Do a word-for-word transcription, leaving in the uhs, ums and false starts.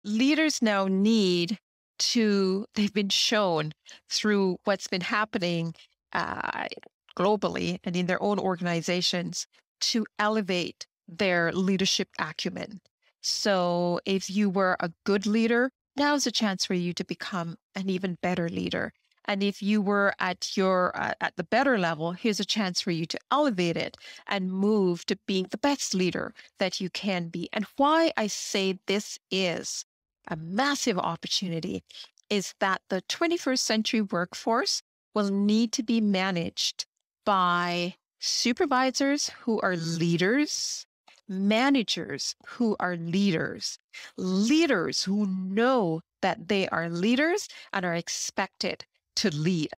leaders now need to, they've been shown through what's been happening uh, globally and in their own organizations to elevate their leadership acumen. So if you were a good leader, now's a chance for you to become an even better leader. And if you were at your uh, at the better level, here's a chance for you to elevate it and move to being the best leader that you can be. And why I say this is a massive opportunity is that the twenty-first century workforce will need to be managed by supervisors who are leaders, managers who are leaders, leaders who know that they are leaders and are expected to lead